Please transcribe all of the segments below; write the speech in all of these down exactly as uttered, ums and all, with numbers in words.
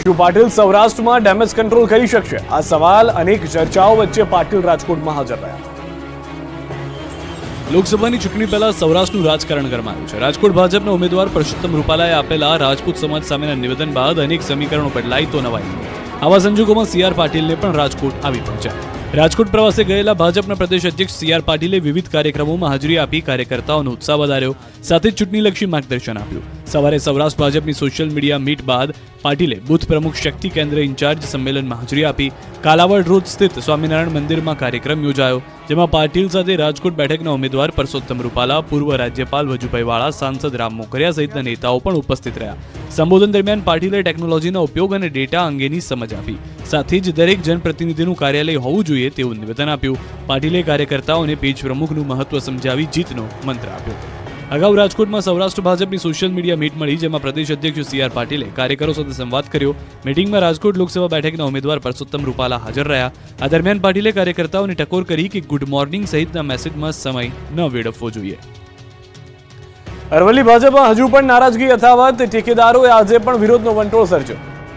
શું પાટીલ સૌરાષ્ટ્રમાં damage control કરી શકશે? આ સવાલ અનેક ચર્ચાઓ વચ્ચે પાટીલ રાજકોટમાં હાજર રહ્યા। લોકસભાની ચૂંટણી પહેલા સૌરાષ્ટ્રનું રાજકારણ ગરમાયું છે। રાજકોટ ભાજપના ઉમેદવાર પરસોત્તમ રૂપાલાએ આપેલા રાજપૂત સમાજ સામેના નિવેદન બાદ અનેક સમીકરણો બદલાઈ તો નવાઈ નહીં। આવા સંજોગોમાં સી આર પાટીલને પણ રાજકોટ આવી પહોંચ્યા। રાજકોટ પ્રવાસે ગયેલા ભાજપના પ્રદેશ અધ્યક્ષ સી આર પાટીલે વિવિધ કાર્યક્રમોમાં હાજરી આપી કાર્યકર્તાઓનો ઉત્સાહ વધાર્યો, સાથે જ ચૂંટણીલક્ષી માર્ગદર્શન આપ્યું। સવારે સૌરાષ્ટ્ર ભાજપની સોશિયલ મીડિયા મીટ બાદ પાટીલે બુથ પ્રમુખ શક્તિ કેન્દ્ર ઇન્ચાર્જ સંમેલનમાં હાજરી આપી। કાલાવડ રોડ સ્થિત સ્વામિનારાયણ મંદિરમાં કાર્યક્રમ યોજાયો, જેમાં પાટીલ સાથે રાજકોટ બેઠકના ઉમેદવાર પરસોત્તમ રૂપાલા, પૂર્વ રાજ્યપાલ વજુભાઈ વાળા, સાંસદ રામ મોકરિયા સહિતના નેતાઓ પણ ઉપસ્થિત રહ્યા। સંબોધન દરમિયાન પાટીલે ટેકનોલોજીના ઉપયોગ અને ડેટા અંગેની સમજ આપી, સાથે જ દરેક જનપ્રતિનિધિનું કાર્યાલય હોવું જોઈએ તેવું નિવેદન આપ્યું। પાટીલે કાર્યકર્તાઓને પેજ પ્રમુખનું મહત્વ સમજાવી જીતનો મંત્ર આપ્યો। અગાઉ રાજકોટમાં સૌરાષ્ટ્ર ભાજપની સોશિયલ મીડિયા મીટ મળી, જેમાં પ્રદેશ અધ્યક્ષ સી આર પાટીલે કાર્યકરો સાથે સંવાદ કર્યો। મીટિંગમાં રાજકોટ લોકસભા બેઠકના ઉમેદવાર પરસોત્તમ રૂપાલા હાજર રહ્યા। આ દરમિયાન પાટીલે કાર્યકર્તાઓને ટકોર કરી કે ગુડ મોર્નિંગ સહિતના મેસેજમાં સમય ન વેડફવો જોઈએ। અરવલ્લી ભાજપમાં હજુ પણ નારાજગી યથાવત, ઠેકેદારોએ આજે પણ વિરોધનો વંટોળ સર્જ્યો।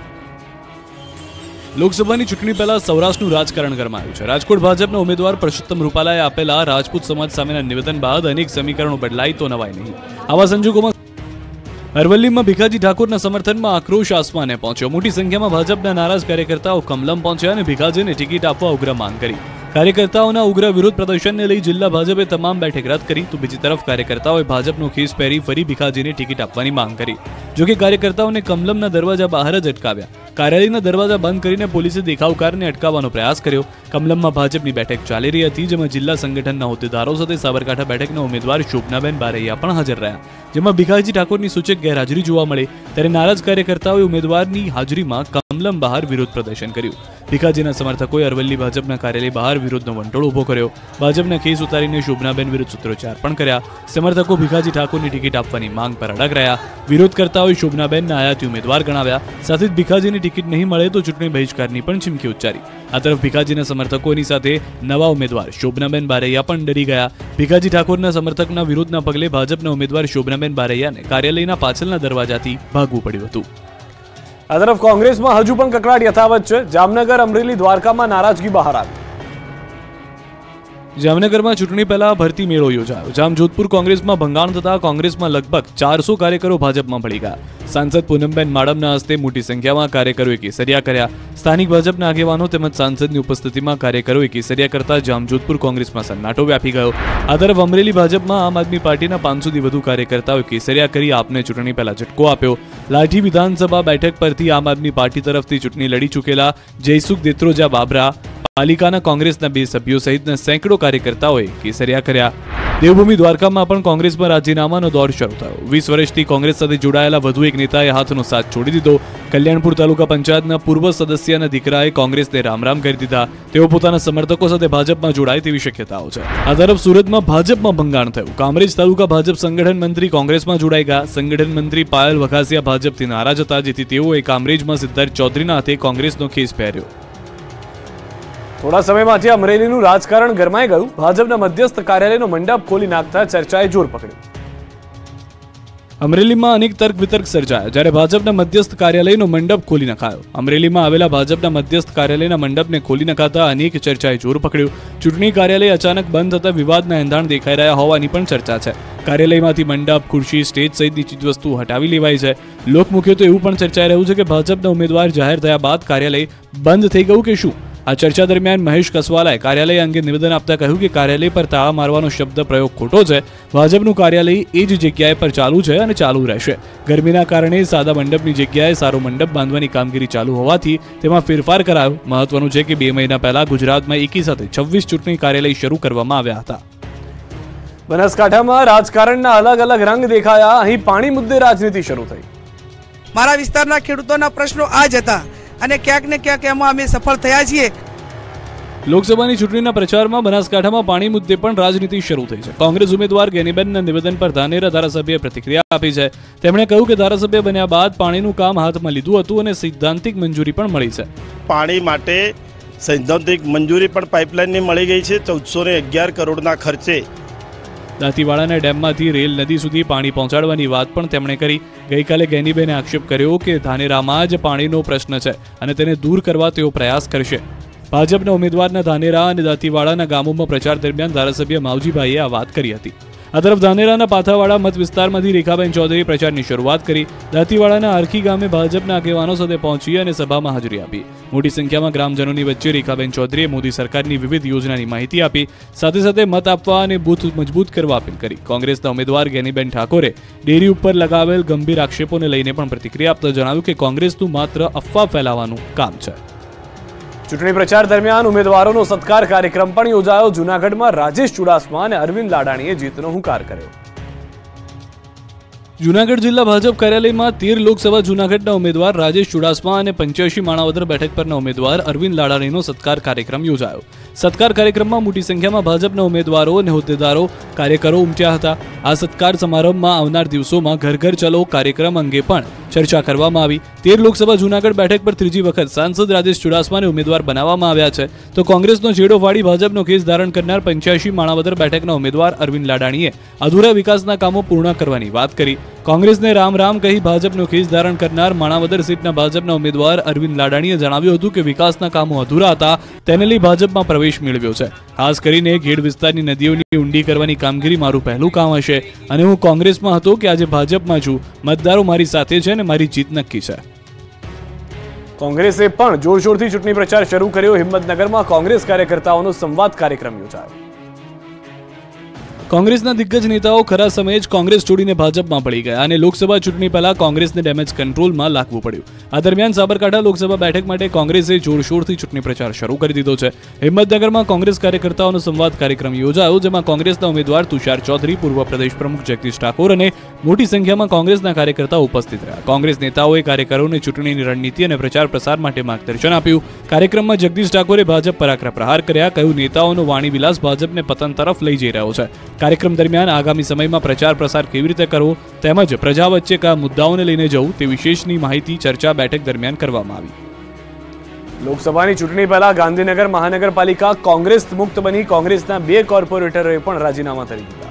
લોકસભાની ચૂંટણી પહેલા સૌરાષ્ટ્રનું રાજકારણ ગરમાયું છે। રાજકોટ ભાજપના ઉમેદવાર પરસોત્તમ રૂપાલાએ આપેલા રાજપૂત સમાજ સામેના નિવેદન બાદ અનેક સમીકરણો બદલાઈ તો નવાઈ નહીં। આવા સંજોગોમાં અરવલ્લીમાં ભીખાજી ઠાકોરના સમર્થનમાં આક્રોશ આસમાને પહોંચ્યો। મોટી સંખ્યામાં ભાજપના નારાજ કાર્યકર્તાઓ કમલમ પહોંચ્યા અને ભીખાજીને ટિકિટ આપવા ઉગ્ર માંગ કરી। કાર્યકર્તાઓના ઉગ્ર વિરોધ પ્રદર્શનને લઈ જિલ્લા ભાજપે તમામ બેઠક રદ કરી, તો બીજી તરફ કાર્યકર્તાઓએ ભાજપનો ખીસ પહેરી ફરી ભીખાજીને ટિકિટ આપવાની માંગ કરી। જોકે કાર્યકર્તાઓને કમલમના દરવાજા બહાર જ અટકાવ્યા। કાર્યાલયના દરવાજા બંધ કરીને પોલીસે દેખાવકારને અટકાવવાનો પ્રયાસ કર્યો। કમલમમાં ભાજપની બેઠક ચાલી રહી હતી, જેમાં જિલ્લા સંગઠનના હોદ્દેદારો સાથે સાબરકાંઠા બેઠકના ઉમેદવાર શોભનાબેન બારૈયા પણ હાજર રહ્યા, જેમાં ભીખાજી ઠાકોરની સૂચક ગેરહાજરી જોવા મળી। ત્યારે નારાજ કાર્યકર્તાઓએ ઉમેદવારની હાજરીમાં કમલમ બહાર વિરોધ પ્રદર્શન કર્યું। ભીખાજીના સમર્થકોએ અરવલ્લી ભાજપના કાર્યાલય બહાર વિરોધનો વંટોળ ઉભો કર્યો। ભાજપના કેસ ઉતારીને શોભનાબેન વિરુદ્ધ સૂત્રોચ્ચાર પણ કર્યા। સમર્થકો ભીખાજી ઠાકોરની ટિકિટ આપવાની માંગ પર અડગ રહ્યા। વિરોધકર્તાઓએ શોભનાબેનને આયાતી ઉમેદવાર ગણાવ્યા, સાથે જ ભીખાજીની ટિકિટ નહીં મળે તો ચૂંટણી બહિષ્કારની પણ ચીમકી ઉચ્ચારી। આ તરફ ભીખાજીના સમર્થકોની સાથે નવા ઉમેદવાર શોભનાબેન બારૈયા પણ ડરી ગયા। ભીખાજી ઠાકોરના સમર્થકના વિરોધના પગલે ભાજપના ઉમેદવાર શોભનાબેન બારૈયાને કાર્યાલયના પાછળના દરવાજાથી ભાગવું પડ્યું હતું। આ તરફ કોંગ્રેસમાં હજુ પણ કકળાટ યથાવત છે। જામનગર, અમરેલી, દ્વારકામાં નારાજગી બહાર આવી। જામનગરમાં ચૂંટણી પહેલા ભરતી મેળો યોજાયો। જામજોધપુર કોંગ્રેસમાં ભંગાણ થતા કોંગ્રેસમાં લગભગ ચારસો કાર્યકરો ભાજપમાં ભળી ગયા। સાંસદ પૂનમબેન માડમના હસ્તે મોટી સંખ્યામાં કાર્યકરોએ કેસરિયા કર્યા। સ્થાનિક ભાજપના આગેવાનો તેમજ સાંસદની ઉપસ્થિતિમાં કાર્યકરોએ કેસરિયા કરતા જામજોધપુર કોંગ્રેસમાં સન્નાટો વ્યાપી ગયો। આ તરફ અમરેલી ભાજપમાં આમ આદમી પાર્ટીના પાંચસોથી વધુ કાર્યકર્તાઓએ કેસરિયા કરી આપને ચૂંટણી પહેલા ઝટકો આપ્યો। લાઠી વિધાનસભા બેઠક પરથી આમ આદમી પાર્ટી તરફથી ચૂંટણી લડી ચૂકેલા જયસુખ દેત્રોજા બાબરા, પાલિકાના કોંગ્રેસના બે સભ્યો સહિતના સેંકડો કાર્યકર્તાઓએ કેસરિયા કર્યા। દેવભૂમિ દ્વારકામાં પણ કોંગ્રેસમાં રાજીનામાનો દોર શરૂ થયો। વીસ વર્ષથી કોંગ્રેસ સાથે જોડાયેલા વધુ એક નેતાએ હાથનો સાથ છોડી દીધો। કલ્યાણપુર તાલુકા પંચાયતના પૂર્વ સદસ્યના દીકરાએ કોંગ્રેસને રામ રામ કરી દીધા। તેઓ પોતાના સમર્થકો સાથે ભાજપમાં જોડાય તેવી શક્યતાઓ છે। આ તરફ સુરતમાં ભાજપમાં ભંગાણ થયું। કામરેજ તાલુકા ભાજપ સંગઠન મંત્રી કોંગ્રેસમાં જોડાઈ ગયા। સંગઠન મંત્રી પાયલ વઘાસિયા ભાજપથી નારાજ હતા, જેથી તેઓએ કામરેજમાં સિદ્ધાર્થ ચૌધરીના હાથે કોંગ્રેસનો ખેસ પહેર્યો। થોડા સમયમાંથી અમરેલીનું રાજકારણ ગરમાઈ ગયું। ભાજપના મધ્યસ્થ કાર્યાલયનો મંડપ ખોલી નાખતા ચર્ચાએ જોર પકડ્યું। અમરેલીમાં અનેક તર્ક વિતર્ક સર્જાયા, જ્યારે ભાજપના મધ્યસ્થ કાર્યાલયનો મંડપ ખોલી નખાયો। અમરેલીમાં આવેલા ભાજપના મધ્યસ્થ કાર્યાલયના મંડપને ખોલી નખાતા અનેક ચર્ચાએ જોર પકડ્યું। ચૂંટણી કાર્યાલય અચાનક બંધ થતા વિવાદના એંધાણ દેખાઈ રહ્યા હોવાની પણ ચર્ચા છે। કાર્યાલયમાંથી મંડપ, ખુરશી, સ્ટેજ સહિતની ચીજવસ્તુ હટાવી લેવાઈ છે। લોકમુખે તો એવું પણ ચર્ચાઈ રહ્યું છે કે ભાજપના ઉમેદવાર જાહેર થયા બાદ કાર્યાલય બંધ થઈ ગયું કે શું। આ ચર્ચા દરમિયાન મહેશ કસવાલાએ કાર્યાલય અંગે નિવેદન આપતા કહ્યું કે કાર્યાલય પર તાળા મારવાનો શબ્દ પ્રયોગ ખોટો છે। ભાજપનું કાર્યાલય એ જ જગ્યાએ પર ચાલુ છે અને ચાલુ રહેશે। ગરમીના કારણે સાદા મંડપની જગ્યાએ સારો મંડપ બાંધવાની કામગીરી ચાલુ હોવાથી તેમાં ફેરફાર કરાયો। મહત્વનું છે કે બે મહિના પહેલા ગુજરાતમાં એકી સાથે છવ્વીસ ચૂંટણી કાર્યાલય શરૂ કરવામાં આવ્યા હતા। બનાસકાંઠામાં રાજકારણના અલગ અલગ રંગ દેખાયા। અહીં પાણી મુદ્દે રાજનીતિ શરૂ થઈ। મારા વિસ્તારના ખેડૂતોના પ્રશ્નો આ જ હતા અને ક્યાંક ને ક્યાંક એમાં અમે સફળ થયા છીએ। લોકસભાની ચૂંટણીના પ્રચારમાં બનાસકાંઠામાં પાણી મુદ્દે પણ રાજનીતિ શરૂ થઈ છે। કોંગ્રેસ ઉમેદવાર ગેનીબેનના નિવેદન પર ધાનેરા ધારાસભ્યએ પ્રતિક્રિયા આપી છે। તેમણે કહ્યું કે ધારાસભ્ય બન્યા બાદ પાણીનું કામ હાથમાં લીધું હતું અને સૈદ્ધાંતિક મંજૂરી પણ મળી છે। પાણી માટે સૈદ્ધાંતિક મંજૂરી પણ પાઇપલાઇનની મળી ગઈ છે। ચૌદસો ને અગિયાર કરોડના ખર્ચે દાંતીવાડાના ડેમમાંથી રેલ નદી સુધી પાણી પહોંચાડવાની વાત પણ તેમણે કરી. ગઈકાલે ગેનીબેને આક્ષેપ કર્યો કે ધાનેરામાં જ પાણીનો પ્રશ્ન છે અને તેને દૂર કરવા તેઓ પ્રયાસ કરશે. ભાજપના ઉમેદવારના ધાનેરા અને દાંતીવાડાના ગામોમાં પ્રચાર દરમિયાન ધારાસભ્ય માવજીભાઈએ આ વાત કરી હતી. આ તરફ ધાનેરાના પાથાવાડા મત વિસ્તારમાંથી રેખાબેન ચૌધરીએ પ્રચારની શરૂઆત કરી. દાંતીવાડાના આરખી ગામે ભાજપના આગેવાનો સાથે પહોંચી અને સભામાં હાજરી આપી. મોટી સંખ્યામાં ગ્રામજનોની વચ્ચે રેખાબેન ચૌધરીએ મોદી સરકારની વિવિધ યોજનાની માહિતી આપી. સાથે સાથે મત આપવા અને બૂથ મજબૂત કરવા અપીલ કરી. કોંગ્રેસના ઉમેદવાર ગેનીબેન ઠાકોરે ડેરી ઉપર લગાવેલ ગંભીર આક્ષેપોને લઈને પણ પ્રતિક્રિયા આપતા જણાવ્યું કે કોંગ્રેસનું માત્ર અફવા ફેલાવવાનું કામ છે. ચૂંટણી પ્રચાર દરમિયાન ઉમેદવારોનો સત્કાર કાર્યક્રમ પણ યોજાયો. જૂનાગઢમાં રાજેશ ચુડાસમા અને અરવિંદ લાડાણીએ જીતનો હુંકાર કર્યો. જૂનાગઢ જિલ્લા ભાજપ કાર્યાલયમાં તેર લોકસભા જૂનાગઢના ઉમેદવાર રાજેશ ચુડાસમા અને પંચ્યાસી માણાવદર બેઠક પરના ઉમેદવાર અરવિંદ લાડાણીનો સત્કાર કાર્યક્રમ યોજાયો. સત્કાર કાર્યક્રમમાં મોટી સંખ્યામાં ભાજપના ઉમેદવારો અને હોદ્દેદારો કાર્યકરો ઉમટ્યા હતા. આ સત્કાર સમારંભમાં આવનાર દિવસોમાં ઘર ઘર ચલો કાર્યક્રમ અંગે પણ ચર્ચા કરવામાં આવી. તેર લોકસભા જૂનાગઢ બેઠક પર ત્રીજી વખત સાંસદ રાજેશ ચુડાસમાને ઉમેદવાર બનાવવામાં આવ્યા છે, તો કોંગ્રેસનો છેડો ફાડી ભાજપનો કેસ ધારણ કરનાર પંચ્યાસી માણાવદર બેઠકના ઉમેદવાર અરવિંદ લાડાણીએ અધૂરા વિકાસના કામો પૂર્ણ કરવાની વાત કરી. કોંગ્રેસને રામ રામ કહી ભાજપનો કેસ ધારણ કરનાર માણાવદર સીટના ભાજપના ઉમેદવાર અરવિંદ લાડાણીએ જણાવ્યું હતું કે વિકાસના કામો અધૂરા હતા, તેને લઈ ભાજપમાં પ્રવેશ મેળવ્યો છે. ખાસ કરીને ખેડ વિસ્તારની નદીઓની ઊંડી કરવાની કામગીરી મારું પહેલું કામ હશે અને હું કોંગ્રેસમાં હતો કે આજે ભાજપમાં છું. મતદારો મારી સાથે છે અને મારી જીત નક્કી છે. કોંગ્રેસે પણ જોરશોરથી ચૂંટણી પ્રચાર શરૂ કર્યો. હિંમતનગરમાં કોંગ્રેસ કાર્યકર્તાઓનો સંવાદ કાર્યક્રમ યોજાયો. કોંગ્રેસના દિગ્ગજ નેતાઓ ખરા સમયે જ કોંગ્રેસ છોડીને ભાજપમાં પડી ગયા અને લોકસભા ચૂંટણી પહેલા કોંગ્રેસને ડેમેજ કંટ્રોલમાં લાગવું પડ્યું. આ દરમિયાન સાબરકાંઠા લોકસભા બેઠક માટે કોંગ્રેસે જોરશોરથી ચૂંટણી પ્રચાર શરૂ કરી દીધો છે. હિંમતનગરમાં કોંગ્રેસ કાર્યકર્તાઓનો સંવાદ કાર્યક્રમ યોજાયો, જેમાં કોંગ્રેસના ઉમેદવાર તુષાર ચૌધરી, પૂર્વ પ્રદેશ પ્રમુખ જગદીશ ઠાકોર અને મોટી સંખ્યામાં કોંગ્રેસના કાર્યકર્તાઓ ઉપસ્થિત રહ્યા. કોંગ્રેસ નેતાઓએ કાર્યકરોને ચૂંટણીની રણનીતિ અને પ્રચાર પ્રસાર માટે માર્ગદર્શન આપ્યું. કાર્યક્રમમાં જગદીશ ઠાકોરે ભાજપ પર આકરા પ્રહાર કર્યા. કહ્યું, નેતાઓનો વાણી વિલાસ ભાજપને પતન તરફ લઈ જઈ રહ્યો છે. કાર્યક્રમ દરમિયાન આગામી સમયમાં પ્રચાર પ્રસાર કેવી રીતે કરવો તેમજ પ્રજા વચ્ચે કયા મુદ્દાઓને લઈને જવું તે વિશેષની માહિતી ચર્ચા બેઠક દરમિયાન કરવામાં આવી. લોકસભાની ચૂંટણી પહેલા ગાંધીનગર મહાનગરપાલિકા કોંગ્રેસ મુક્ત બની. કોંગ્રેસના બે કોર્પોરેટરોએ પણ રાજીનામા કરી દીધા.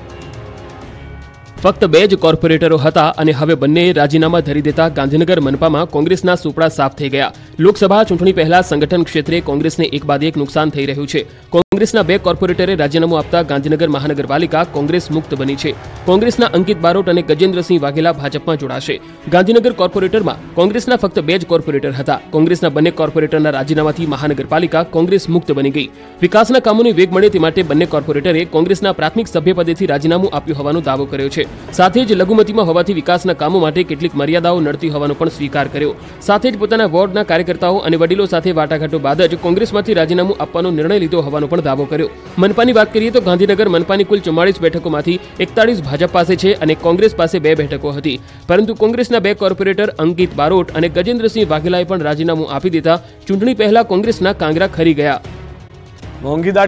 ફક્ત બે જ કોર્પોરેટરો હતા અને હવે બંનેએ રાજીનામા ધરી દેતા ગાંધીનગર મનપામાં કોંગ્રેસના સુપડા સાફ થઈ ગયા. લોકસભા ચૂંટણી પહેલા સંગઠન ક્ષેત્રે કોંગ્રેસને એક બાદ એક નુકસાન થઈ રહ્યું છે. કોંગ્રેસના બે કોર્પોરેટરે રાજીનામું આપતા ગાંધીનગર મહાનગરપાલિકા કોંગ્રેસ મુક્ત બની છે. કોંગ્રેસના અંકિત બારોટ અને ગજેન્દ્રસિંહ વાઘેલા ભાજપમાં જોડાશે. ગાંધીનગર કોર્પોરેટરમાં કોંગ્રેસના ફક્ત બે જ કોર્પોરેટર હતા. કોંગ્રેસના બંને કોર્પોરેટરના રાજીનામાથી મહાનગરપાલિકા કોંગ્રેસ મુક્ત બની ગઈ. વિકાસના કામોને વેગ મળે તે માટે બંને કોર્પોરેટરે કોંગ્રેસના પ્રાથમિક સભ્યપદેથી રાજીનામું આપ્યું હોવાનો દાવો કર્યો છે. સાથે જ લઘુમતીમાં હોવાથી વિકાસના કામો માટે કેટલીક મર્યાદાઓ નડતી હોવાનો પણ સ્વીકાર કર્યો. સાથે જ પોતાના વોર્ડના કાર્યકર્તાઓ અને વડીલો સાથે વાટાઘાટો બાદ જ કોંગ્રેસમાંથી રાજીનામું આપવાનો નિર્ણય લીધો હોવાનો પણ દાવો કર્યો. મનપાની વાત કરીએ તો ગાંધીનગર મનપાની કુલ ચુમ્માળીસ બેઠકોમાંથી એકતાળીસ ભાજપ પાસે છે અને કોંગ્રેસ પાસે બે બેઠકો હતી. પરંતુ કોંગ્રેસના બે કોર્પોરેટર અંકિત બારોટ અને ગજેન્દ્રસિંહ વાઘેલાએ પણ રાજીનામું આપી દેતા ચૂંટણી પહેલા કોંગ્રેસના કાંગરા ખરી ગયા. મોંઘી